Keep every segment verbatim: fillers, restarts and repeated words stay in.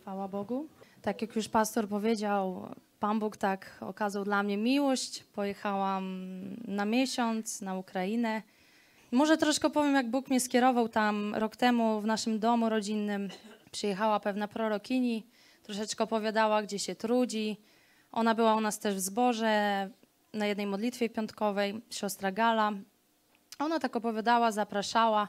Chwała Bogu. Tak jak już pastor powiedział, Pan Bóg tak okazał dla mnie miłość. Pojechałam na miesiąc na Ukrainę. Może troszkę powiem, jak Bóg mnie skierował tam rok temu w naszym domu rodzinnym. Przyjechała pewna prorokini, troszeczkę opowiadała, gdzie się trudzi. Ona była u nas też w zborze, na jednej modlitwie piątkowej, siostra Gala. Ona tak opowiadała, zapraszała.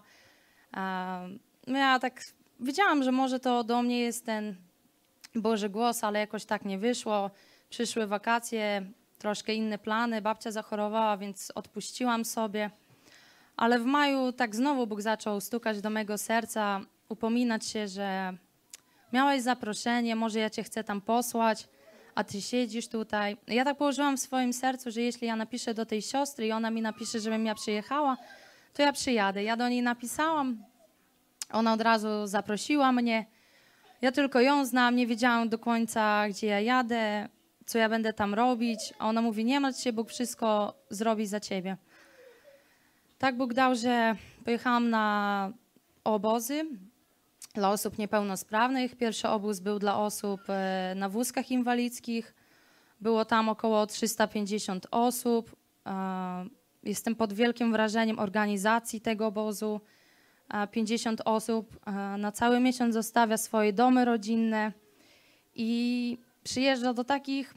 Ja tak wiedziałam, że może to do mnie jest ten Boży głos, ale jakoś tak nie wyszło. Przyszły wakacje, troszkę inne plany. Babcia zachorowała, więc odpuściłam sobie. Ale w maju tak znowu Bóg zaczął stukać do mego serca, upominać się, że miałeś zaproszenie, może ja cię chcę tam posłać, a ty siedzisz tutaj. Ja tak położyłam w swoim sercu, że jeśli ja napiszę do tej siostry i ona mi napisze, żebym ja przyjechała, to ja przyjadę. Ja do niej napisałam, ona od razu zaprosiła mnie. Ja tylko ją znam, nie wiedziałam do końca, gdzie ja jadę, co ja będę tam robić. A ona mówi, nie martw się, Bóg wszystko zrobi za ciebie. Tak Bóg dał, że pojechałam na obozy dla osób niepełnosprawnych. Pierwszy obóz był dla osób na wózkach inwalidzkich. Było tam około trzysta pięćdziesiąt osób. Jestem pod wielkim wrażeniem organizacji tego obozu. pięćdziesiąt osób na cały miesiąc zostawia swoje domy rodzinne i przyjeżdża do takich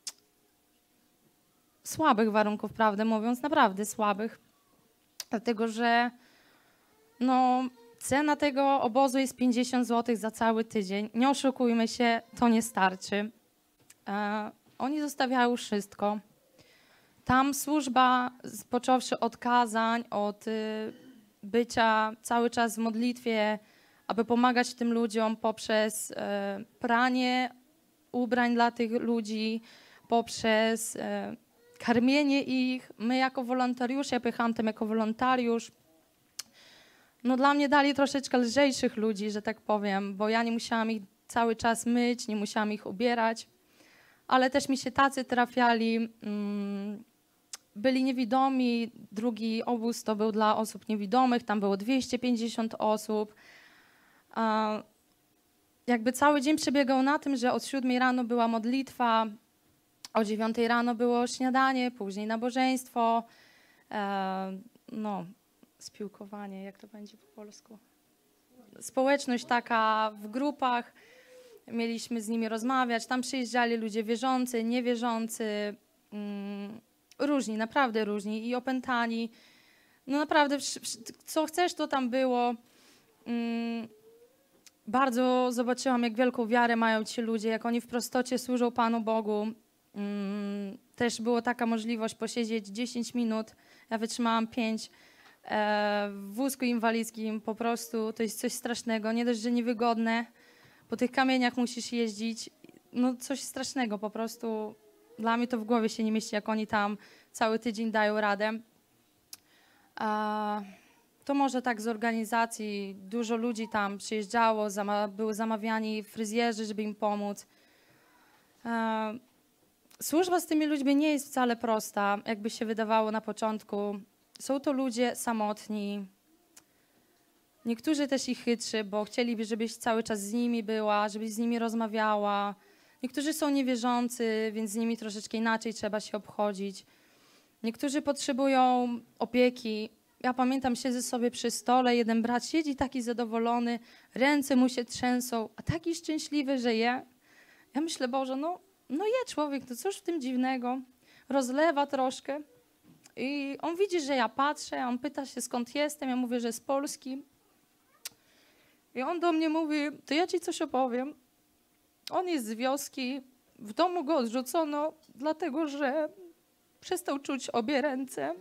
słabych warunków, prawdę mówiąc, naprawdę słabych. Dlatego, że no, cena tego obozu jest pięćdziesiąt złotych za cały tydzień. Nie oszukujmy się, to nie starczy. E, oni zostawiają wszystko. Tam służba, począwszy od kazań, od y, bycia cały czas w modlitwie, aby pomagać tym ludziom poprzez y, pranie ubrań dla tych ludzi, poprzez y, karmienie ich. My jako wolontariusze, ja pojechałam tam jako wolontariusz, no dla mnie dali troszeczkę lżejszych ludzi, że tak powiem, bo ja nie musiałam ich cały czas myć, nie musiałam ich ubierać, ale też mi się tacy trafiali, mm, byli niewidomi. Drugi obóz to był dla osób niewidomych, tam było dwieście pięćdziesiąt osób. A jakby cały dzień przebiegał na tym, że od siódmej rano była modlitwa, o dziewiątej rano było śniadanie, później nabożeństwo, e, no, spiłkowanie, jak to będzie po polsku? Społeczność taka w grupach, mieliśmy z nimi rozmawiać, tam przyjeżdżali ludzie wierzący, niewierzący, mm, różni, naprawdę różni i opętani. No naprawdę, co chcesz, to tam było. Mm, bardzo zobaczyłam, jak wielką wiarę mają ci ludzie, jak oni w prostocie służą Panu Bogu. Mm, też była taka możliwość posiedzieć dziesięć minut, ja wytrzymałam pięć. W wózku inwalidzkim po prostu to jest coś strasznego, nie dość, że niewygodne, po tych kamieniach musisz jeździć, no coś strasznego po prostu. Dla mnie to w głowie się nie mieści, jak oni tam cały tydzień dają radę. To może tak z organizacji, dużo ludzi tam przyjeżdżało, zama były zamawiani fryzjerzy, żeby im pomóc. Służba z tymi ludźmi nie jest wcale prosta, jakby się wydawało na początku. Są to ludzie samotni, niektórzy też ich chytrzy, bo chcieliby, żebyś cały czas z nimi była, żebyś z nimi rozmawiała. Niektórzy są niewierzący, więc z nimi troszeczkę inaczej trzeba się obchodzić. Niektórzy potrzebują opieki. Ja pamiętam, siedzę sobie przy stole, jeden brat siedzi taki zadowolony, ręce mu się trzęsą, a taki szczęśliwy, że je. Ja myślę, Boże, no, no je człowiek, to cóż w tym dziwnego. Rozlewa troszkę. I on widzi, że ja patrzę, on pyta się, skąd jestem, ja mówię, że z Polski. I on do mnie mówi, to ja ci coś opowiem. On jest z wioski, w domu go odrzucono, dlatego że przestał czuć obie ręce.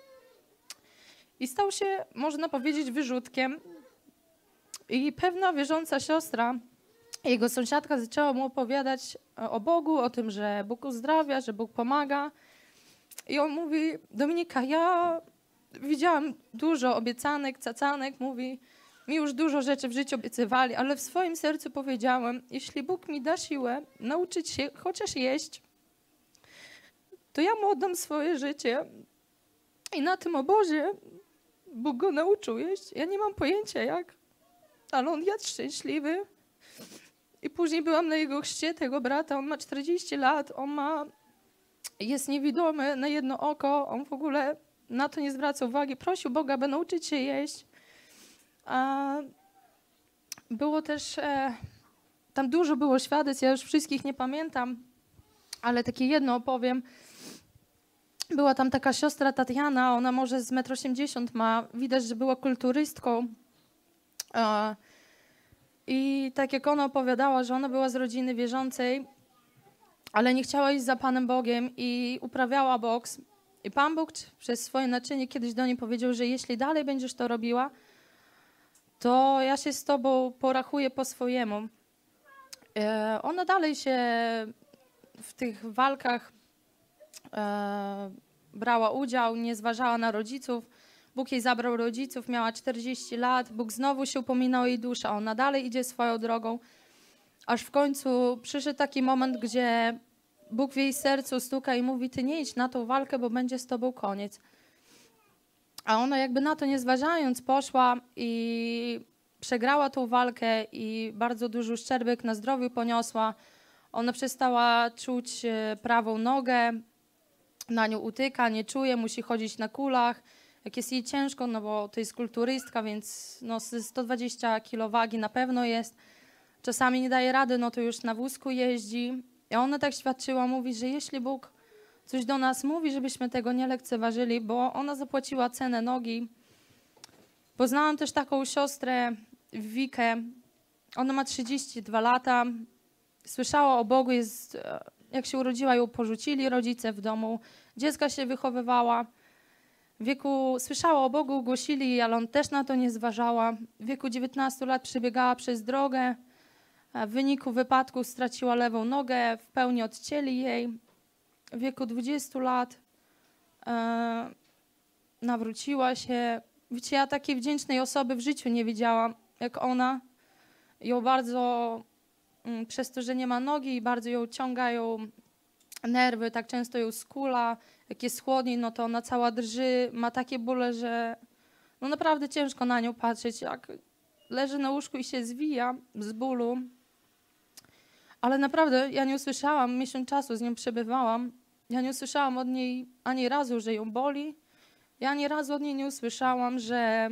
I stał się, można powiedzieć, wyrzutkiem. I pewna wierząca siostra, jego sąsiadka, zaczęła mu opowiadać o Bogu, o tym, że Bóg uzdrawia, że Bóg pomaga. I on mówi, Dominika, ja widziałam dużo obiecanek, cacanek, mówi, mi już dużo rzeczy w życiu obiecywali, ale w swoim sercu powiedziałem, jeśli Bóg mi da siłę nauczyć się chociaż jeść, to ja mu oddam swoje życie. I na tym obozie Bóg go nauczył jeść. Ja nie mam pojęcia jak, ale on jadł szczęśliwy. I później byłam na jego chrzcie tego brata, on ma czterdzieści lat, on ma, jest niewidomy na jedno oko, on w ogóle na to nie zwraca uwagi, prosił Boga, by nauczyć się jeść. A było też, e, tam dużo było świadectw, ja już wszystkich nie pamiętam, ale takie jedno opowiem. Była tam taka siostra Tatiana, ona może z metr osiemdziesiąt ma, widać, że była kulturystką. E, I tak jak ona opowiadała, że ona była z rodziny wierzącej, ale nie chciała iść za Panem Bogiem i uprawiała boks. I Pan Bóg przez swoje naczynie kiedyś do niej powiedział, że jeśli dalej będziesz to robiła, to ja się z tobą porachuję po swojemu. E, ona dalej się w tych walkach e, brała udział, nie zważała na rodziców. Bóg jej zabrał rodziców, miała czterdzieści lat, Bóg znowu się upominał o jej duszę, ona dalej idzie swoją drogą. Aż w końcu przyszedł taki moment, gdzie Bóg w jej sercu stuka i mówi, ty nie idź na tą walkę, bo będzie z tobą koniec. A ona jakby na to nie zważając poszła i przegrała tą walkę i bardzo duży uszczerbek na zdrowiu poniosła. Ona przestała czuć prawą nogę, na nią utyka, nie czuje, musi chodzić na kulach. Jak jest jej ciężko, no bo to jest kulturystka, więc no sto dwadzieścia kilo wagi na pewno jest. Czasami nie daje rady, no to już na wózku jeździ. I ona tak świadczyła, mówi, że jeśli Bóg coś do nas mówi, żebyśmy tego nie lekceważyli, bo ona zapłaciła cenę nogi. Poznałam też taką siostrę, Wikę. Ona ma trzydzieści dwa lata. Słyszała o Bogu, jest, jak się urodziła, ją porzucili rodzice w domu. Dziecka się wychowywała. W wieku słyszała o Bogu, głosili jej, ale on też na to nie zważała. W wieku dziewiętnastu lat przebiegała przez drogę. W wyniku wypadku straciła lewą nogę, w pełni odcięli jej. W wieku dwudziestu lat e, nawróciła się. Wiecie, ja takiej wdzięcznej osoby w życiu nie widziałam, jak ona. Ją bardzo, m, przez to, że nie ma nogi, bardzo ją ciągają nerwy, tak często ją skula. Jak jest chłodniej, no to ona cała drży, ma takie bóle, że no naprawdę ciężko na nią patrzeć, jak leży na łóżku i się zwija z bólu. Ale naprawdę ja nie usłyszałam, miesiąc czasu z nią przebywałam, ja nie usłyszałam od niej ani razu, że ją boli. Ja ani razu od niej nie usłyszałam, że,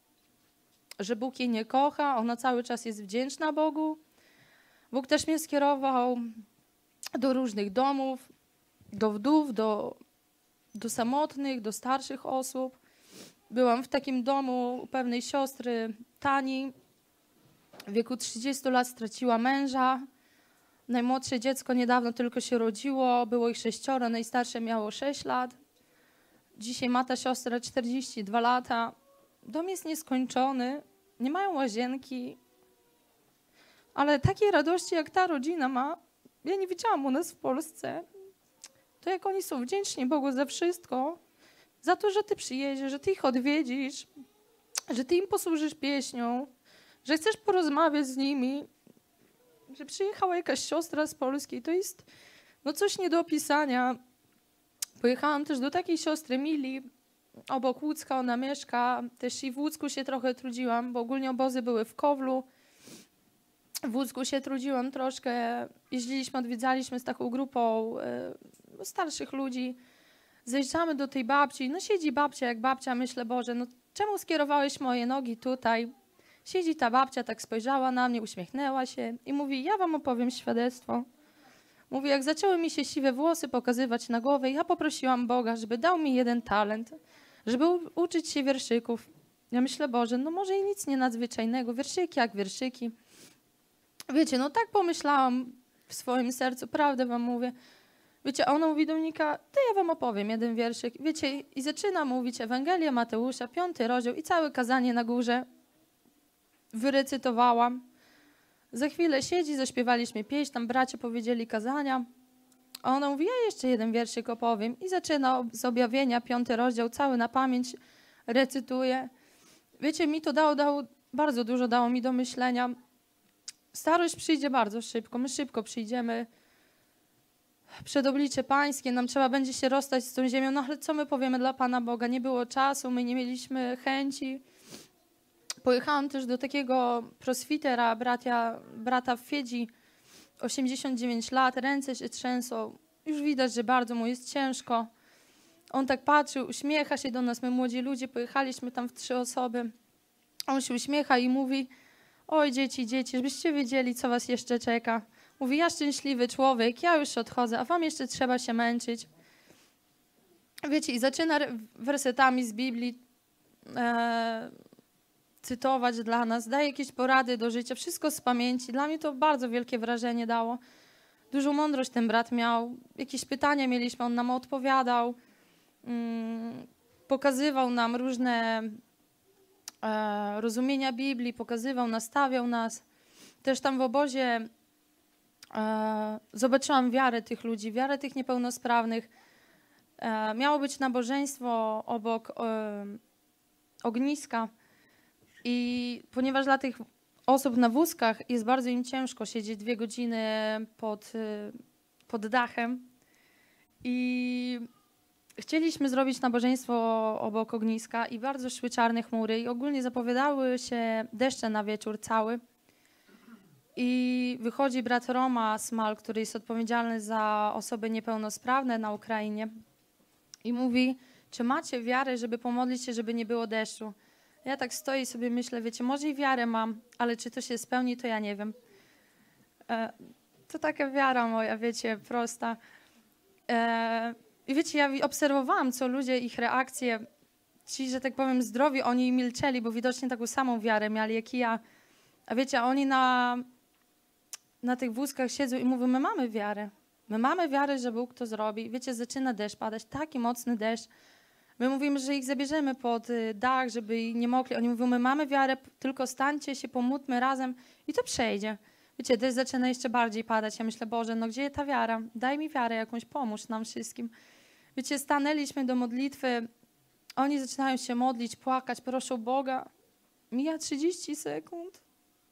że Bóg jej nie kocha, ona cały czas jest wdzięczna Bogu. Bóg też mnie skierował do różnych domów, do wdów, do, do samotnych, do starszych osób. Byłam w takim domu u pewnej siostry, Tani. W wieku trzydziestu lat straciła męża. Najmłodsze dziecko niedawno tylko się rodziło, było ich sześcioro, najstarsze miało sześć lat. Dzisiaj ma ta siostra czterdzieści dwa lata. Dom jest nieskończony, nie mają łazienki. Ale takiej radości, jak ta rodzina ma, ja nie widziałam u nas w Polsce. To jak oni są wdzięczni Bogu za wszystko, za to, że ty przyjedziesz, że ty ich odwiedzisz, że ty im posłużysz pieśnią, że chcesz porozmawiać z nimi, że przyjechała jakaś siostra z Polski. To jest no coś nie do opisania. Pojechałam też do takiej siostry Mili, obok Łódzka, ona mieszka. Też i w Łódzku się trochę trudziłam, bo ogólnie obozy były w Kowlu. W Łódzku się trudziłam troszkę. Jeździliśmy, odwiedzaliśmy z taką grupą y, starszych ludzi. Zjeżdżamy do tej babci. No siedzi babcia jak babcia. Myślę, Boże, no czemu skierowałeś moje nogi tutaj? Siedzi ta babcia, tak spojrzała na mnie, uśmiechnęła się i mówi, ja wam opowiem świadectwo. Mówi, jak zaczęły mi się siwe włosy pokazywać na głowę, ja poprosiłam Boga, żeby dał mi jeden talent, żeby u- uczyć się wierszyków. Ja myślę, Boże, no może i nic nie nadzwyczajnego, wierszyki jak wierszyki. Wiecie, no tak pomyślałam w swoim sercu, prawdę wam mówię. Wiecie, a ona mówi do Monika, to ja wam opowiem jeden wierszyk. Wiecie, i zaczyna mówić Ewangelię Mateusza, piąty rozdział i całe kazanie na górze wyrecytowałam. Za chwilę siedzi, zaśpiewaliśmy pieśń, tam bracia powiedzieli kazania. A ona mówi, ja jeszcze jeden wierszyk opowiem. I zaczyna z objawienia, piąty rozdział, cały na pamięć recytuje. Wiecie, mi to dało, dało, bardzo dużo dało mi do myślenia. Starość przyjdzie bardzo szybko, my szybko przyjdziemy przed oblicze Pańskie, nam trzeba będzie się rozstać z tą ziemią, no ale co my powiemy dla Pana Boga? Nie było czasu, my nie mieliśmy chęci. Pojechałam też do takiego proswitera, bracia, brata w Fiedzi, osiemdziesiąt dziewięć lat, ręce się trzęsą. Już widać, że bardzo mu jest ciężko. On tak patrzy, uśmiecha się do nas. My młodzi ludzie pojechaliśmy tam w trzy osoby. On się uśmiecha i mówi: oj, dzieci, dzieci, żebyście wiedzieli, co was jeszcze czeka. Mówi: ja szczęśliwy człowiek, ja już odchodzę, a wam jeszcze trzeba się męczyć. Wiecie, i zaczyna wersetami z Biblii e, cytować dla nas, daje jakieś porady do życia, wszystko z pamięci. Dla mnie to bardzo wielkie wrażenie dało. Dużą mądrość ten brat miał. Jakieś pytania mieliśmy, on nam odpowiadał. Mm, pokazywał nam różne e, rozumienia Biblii, pokazywał, nastawiał nas. Też tam w obozie e, zobaczyłam wiarę tych ludzi, wiarę tych niepełnosprawnych. E, miało być nabożeństwo obok e, ogniska i ponieważ dla tych osób na wózkach jest bardzo im ciężko siedzieć dwie godziny pod, pod dachem i chcieliśmy zrobić nabożeństwo obok ogniska i bardzo szły czarne chmury i ogólnie zapowiadały się deszcze na wieczór cały. I wychodzi brat Roma Smal, który jest odpowiedzialny za osoby niepełnosprawne na Ukrainie i mówi: czy macie wiarę, żeby pomodlić się, żeby nie było deszczu? Ja tak stoję i sobie myślę, wiecie, może i wiarę mam, ale czy to się spełni, to ja nie wiem. E, to taka wiara moja, wiecie, prosta. E, I wiecie, ja obserwowałam, co ludzie, ich reakcje, ci, że tak powiem, zdrowi, oni milczeli, bo widocznie taką samą wiarę mieli jak i ja. A wiecie, oni na, na tych wózkach siedzą i mówią: my mamy wiarę. My mamy wiarę, że Bóg to zrobi. Wiecie, zaczyna deszcz padać, taki mocny deszcz. My mówimy, że ich zabierzemy pod dach, żeby nie mogli. Oni mówią: my mamy wiarę, tylko stańcie się, pomódlmy razem i to przejdzie. Wiecie, deszcz zaczyna jeszcze bardziej padać. Ja myślę: Boże, no gdzie ta wiara? Daj mi wiarę jakąś, pomóż nam wszystkim. Wiecie, stanęliśmy do modlitwy, oni zaczynają się modlić, płakać, proszą Boga. Mija trzydzieści sekund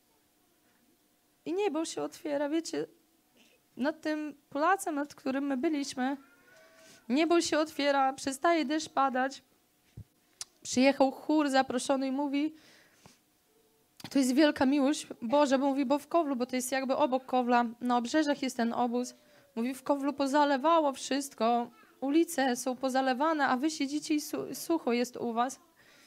i niebo się otwiera, wiecie, nad tym placem, nad którym my byliśmy. Niebo się otwiera, przestaje deszcz padać. Przyjechał chór zaproszony i mówi: to jest wielka miłość Boża, bo mówi, bo w Kowlu, bo to jest jakby obok Kowla, na obrzeżach jest ten obóz. Mówi: w Kowlu pozalewało wszystko, ulice są pozalewane, a wy siedzicie i su- sucho jest u was.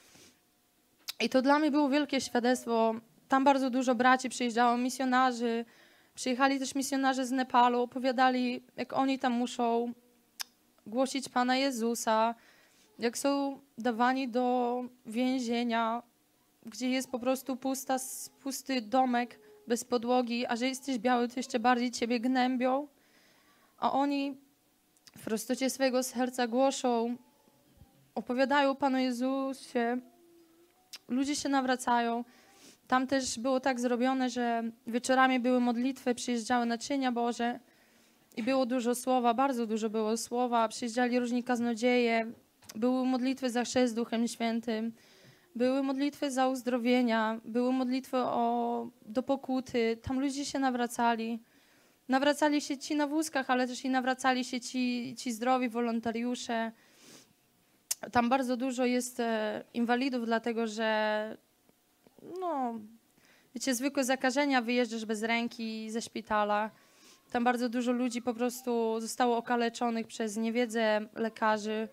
I to dla mnie było wielkie świadectwo. Tam bardzo dużo braci przyjeżdżało, misjonarzy. Przyjechali też misjonarze z Nepalu, opowiadali, jak oni tam muszą głosić Pana Jezusa, jak są dawani do więzienia, gdzie jest po prostu pusta, pusty domek bez podłogi, a że jesteś biały, to jeszcze bardziej ciebie gnębią. A oni w prostocie swojego serca głoszą, opowiadają o Panu Jezusie. Ludzie się nawracają. Tam też było tak zrobione, że wieczorami były modlitwy, przyjeżdżały naczynia Boże i było dużo słowa, bardzo dużo było słowa. Przyjeżdżali różni kaznodzieje, były modlitwy za chrzest Duchem Świętym, były modlitwy za uzdrowienia, były modlitwy o, do pokuty. Tam ludzie się nawracali. Nawracali się ci na wózkach, ale też i nawracali się ci, ci zdrowi wolontariusze. Tam bardzo dużo jest e, inwalidów, dlatego że no, wiecie, zwykłe zakażenia, wyjeżdżasz bez ręki ze szpitala. Tam bardzo dużo ludzi po prostu zostało okaleczonych przez niewiedzę lekarzy.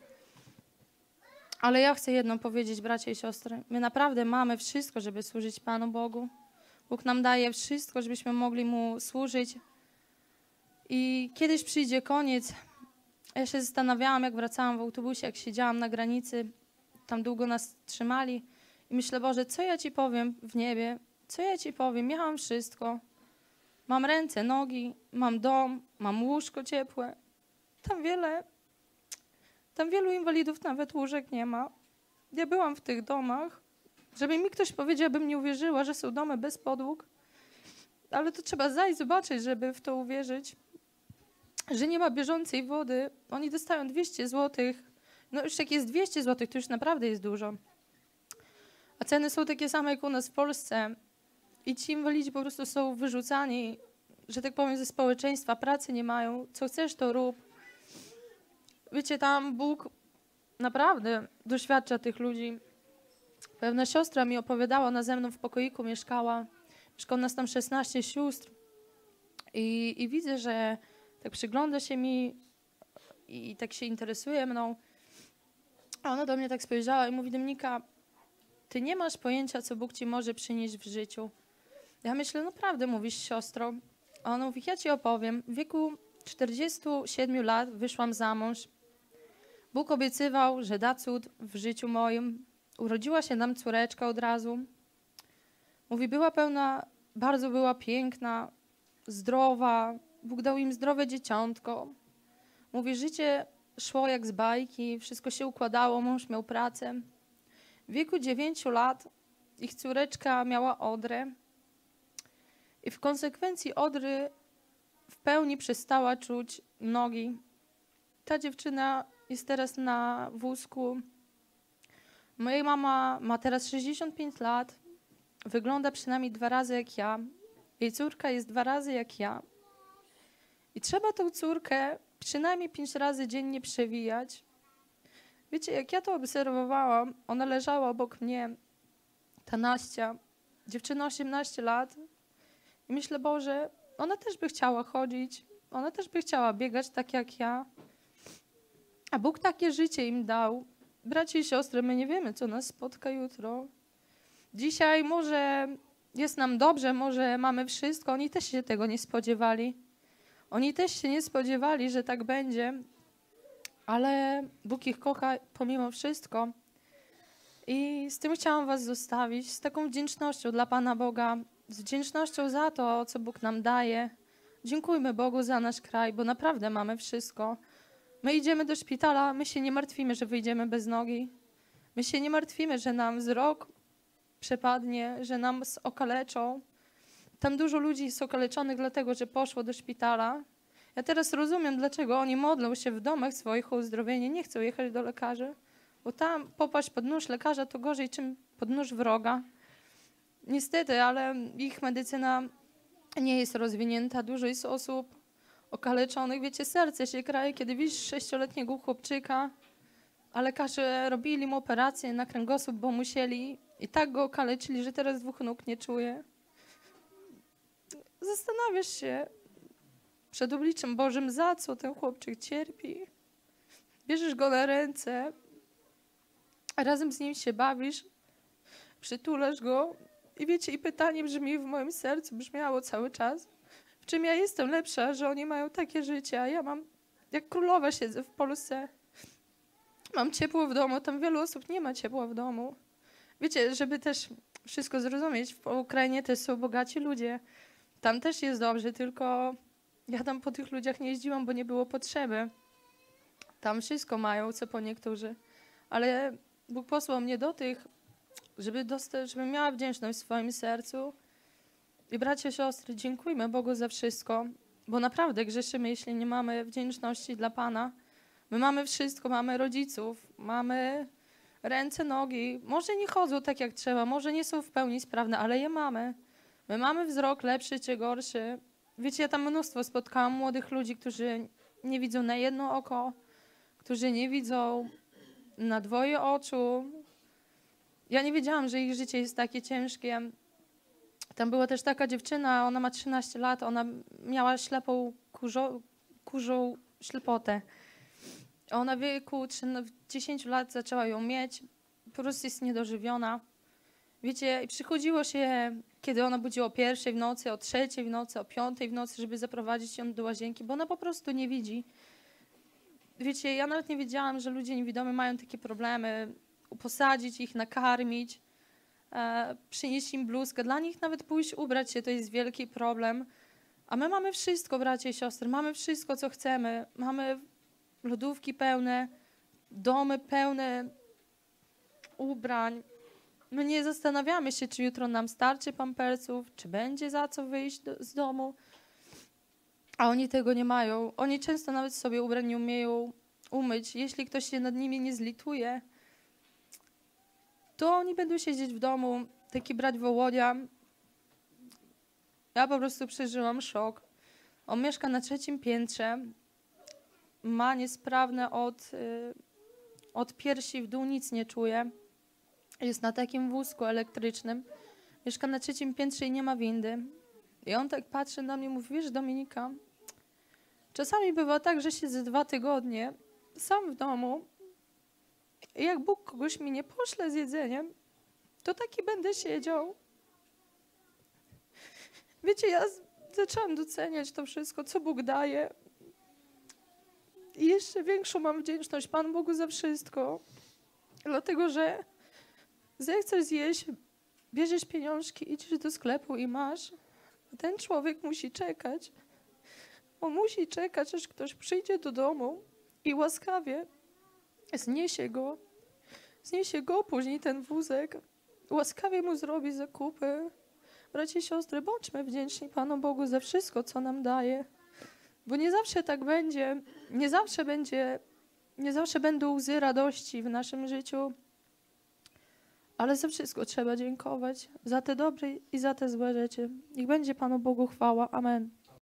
Ale ja chcę jedno powiedzieć, bracia i siostry. My naprawdę mamy wszystko, żeby służyć Panu Bogu. Bóg nam daje wszystko, żebyśmy mogli Mu służyć. I kiedyś przyjdzie koniec. Ja się zastanawiałam, jak wracałam w autobusie, jak siedziałam na granicy. Tam długo nas trzymali. I myślę: Boże, co ja Ci powiem w niebie? Co ja Ci powiem? Ja mam wszystko. Mam ręce, nogi, mam dom, mam łóżko ciepłe. Tam wiele, tam wielu inwalidów nawet łóżek nie ma. Ja byłam w tych domach. Żeby mi ktoś powiedział, bym nie uwierzyła, że są domy bez podłóg. Ale to trzeba zajść, zobaczyć, żeby w to uwierzyć. Że nie ma bieżącej wody. Oni dostają dwieście złotych. No już jak jest dwieście złotych, to już naprawdę jest dużo. A ceny są takie same jak u nas w Polsce. I ci inwalidzi po prostu są wyrzucani, że tak powiem, ze społeczeństwa, pracy nie mają. Co chcesz, to rób. Wiecie, tam Bóg naprawdę doświadcza tych ludzi. Pewna siostra mi opowiadała, ona ze mną w pokoiku mieszkała. Mieszkało nas tam szesnaście sióstr. I, i widzę, że tak przygląda się mi i, i tak się interesuje mną. A ona do mnie tak spojrzała i mówi: Dominika, ty nie masz pojęcia, co Bóg ci może przynieść w życiu. Ja myślę: no prawdę mówisz, siostro. A ona mówi: ja ci opowiem. W wieku czterdziestu siedmiu lat wyszłam za mąż. Bóg obiecywał, że da cud w życiu moim. Urodziła się nam córeczka od razu. Mówi: była pełna, bardzo była piękna, zdrowa. Bóg dał im zdrowe dzieciątko. Mówi: życie szło jak z bajki, wszystko się układało, mąż miał pracę. W wieku dziewięciu lat ich córeczka miała odrę i w konsekwencji odry w pełni przestała czuć nogi. Ta dziewczyna jest teraz na wózku. Moja mama ma teraz sześćdziesiąt pięć lat, wygląda przynajmniej dwa razy jak ja. Jej córka jest dwa razy jak ja. I trzeba tą córkę przynajmniej pięć razy dziennie przewijać. Wiecie, jak ja to obserwowałam, ona leżała obok mnie, ta Naścia, dziewczyna osiemnaście lat. I myślę: Boże, ona też by chciała chodzić, ona też by chciała biegać tak jak ja. A Bóg takie życie im dał. Bracia i siostry, my nie wiemy, co nas spotka jutro. Dzisiaj może jest nam dobrze, może mamy wszystko. Oni też się tego nie spodziewali. Oni też się nie spodziewali, że tak będzie. Ale Bóg ich kocha pomimo wszystko. I z tym chciałam was zostawić, z taką wdzięcznością dla Pana Boga, z wdzięcznością za to, co Bóg nam daje. Dziękujmy Bogu za nasz kraj, bo naprawdę mamy wszystko. My idziemy do szpitala, my się nie martwimy, że wyjdziemy bez nogi. My się nie martwimy, że nam wzrok przepadnie, że nam okaleczą. Tam dużo ludzi jest okaleczonych dlatego, że poszło do szpitala. Ja teraz rozumiem, dlaczego oni modlą się w domach swoich o uzdrowienie, nie chcą jechać do lekarzy. Bo tam popaść pod nóż lekarza to gorzej, czym pod nóż wroga. Niestety, ale ich medycyna nie jest rozwinięta. Dużo jest osób okaleczonych. Wiecie, serce się kraje, kiedy widzisz sześcioletniego chłopczyka, a lekarze robili mu operację na kręgosłup, bo musieli i tak go okaleczyli, że teraz dwóch nóg nie czuje. Zastanawiasz się przed obliczem Bożym, za co ten chłopczyk cierpi. Bierzesz go na ręce, a razem z nim się bawisz, przytulasz go i wiecie, i pytanie brzmi w moim sercu, brzmiało cały czas: w czym ja jestem lepsza, że oni mają takie życie, a ja mam, jak królowa siedzę w Polsce. Mam ciepło w domu, tam wielu osób nie ma ciepła w domu. Wiecie, żeby też wszystko zrozumieć, w Ukrainie też są bogaci ludzie. Tam też jest dobrze, tylko ja tam po tych ludziach nie jeździłam, bo nie było potrzeby. Tam wszystko mają, co po niektórzy. Ale Bóg posłał mnie do tych, żeby dostać, żebym miała wdzięczność w swoim sercu. I bracia, siostry, dziękujmy Bogu za wszystko, bo naprawdę grzeszymy, jeśli nie mamy wdzięczności dla Pana. My mamy wszystko, mamy rodziców, mamy ręce, nogi. Może nie chodzą tak jak trzeba, może nie są w pełni sprawne, ale je mamy. My mamy wzrok lepszy czy gorszy. Wiecie, ja tam mnóstwo spotkałam młodych ludzi, którzy nie widzą na jedno oko, którzy nie widzą na dwoje oczu. Ja nie wiedziałam, że ich życie jest takie ciężkie. Tam była też taka dziewczyna, ona ma trzynaście lat, ona miała ślepą kurzo, kurzą ślepotę. Ona w wieku dziesięciu lat zaczęła ją mieć, po prostu jest niedożywiona. Wiecie, i przychodziło się, kiedy ona budziła o pierwszej w nocy, o trzeciej w nocy, o piątej w nocy, żeby zaprowadzić ją do łazienki, bo ona po prostu nie widzi. Wiecie, ja nawet nie wiedziałam, że ludzie niewidomi mają takie problemy, posadzić ich, nakarmić, e, przynieść im bluzkę. Dla nich nawet pójść ubrać się to jest wielki problem. A my mamy wszystko, bracia i siostry, mamy wszystko, co chcemy. Mamy lodówki pełne, domy pełne ubrań. My nie zastanawiamy się, czy jutro nam starczy pampersów, czy będzie za co wyjść do, z domu. A oni tego nie mają. Oni często nawet sobie ubrań nie umieją umyć. Jeśli ktoś się nad nimi nie zlituje, to oni będą siedzieć w domu, taki brat Wołodia. Ja po prostu przeżyłam szok. On mieszka na trzecim piętrze, ma niesprawne od, y, od piersi w dół, nic nie czuje. Jest na takim wózku elektrycznym. Mieszka na trzecim piętrze i nie ma windy. I on tak patrzy na mnie, mówi, wiesz Dominika, czasami bywa tak, że siedzę dwa tygodnie sam w domu i jak Bóg kogoś mi nie poszle z jedzeniem, to taki będę siedział. Wiecie, ja zaczęłam doceniać to wszystko, co Bóg daje. I jeszcze większą mam wdzięczność Panu Bogu za wszystko. Dlatego, że zechcesz zjeść, bierzesz pieniążki, idziesz do sklepu i masz. A ten człowiek musi czekać. On musi czekać, aż ktoś przyjdzie do domu i łaskawie zniesie go. Zniesie go później ten wózek. Łaskawie mu zrobi zakupy. Bracia i siostry, bądźmy wdzięczni Panu Bogu za wszystko, co nam daje. Bo nie zawsze tak będzie. Nie zawsze będzie, nie zawsze będą łzy radości w naszym życiu. Ale za wszystko trzeba dziękować. Za te dobre i za te złe rzeczy. Niech będzie Panu Bogu chwała. Amen.